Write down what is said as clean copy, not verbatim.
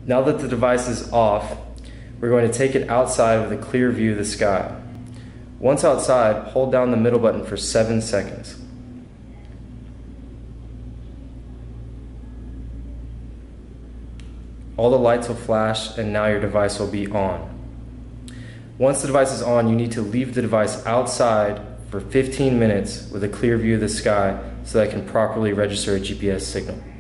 Now that the device is off, we're going to take it outside with a clear view of the sky. Once outside, hold down the middle button for 7 seconds. All the lights will flash and now your device will be on. Once the device is on, you need to leave the device outside for 15 minutes with a clear view of the sky so that it can properly register a GPS signal.